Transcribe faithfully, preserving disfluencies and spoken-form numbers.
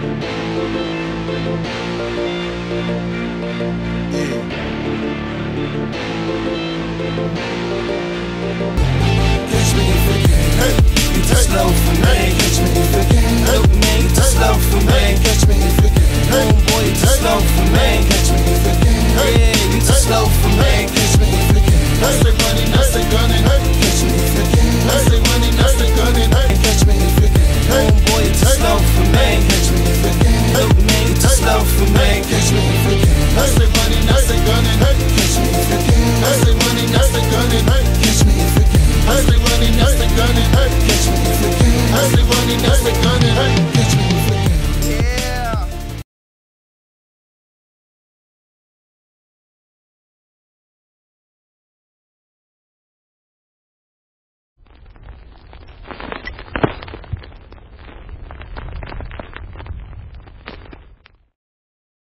Catch me if you can. Hey, you just know for me. Catch me if you can.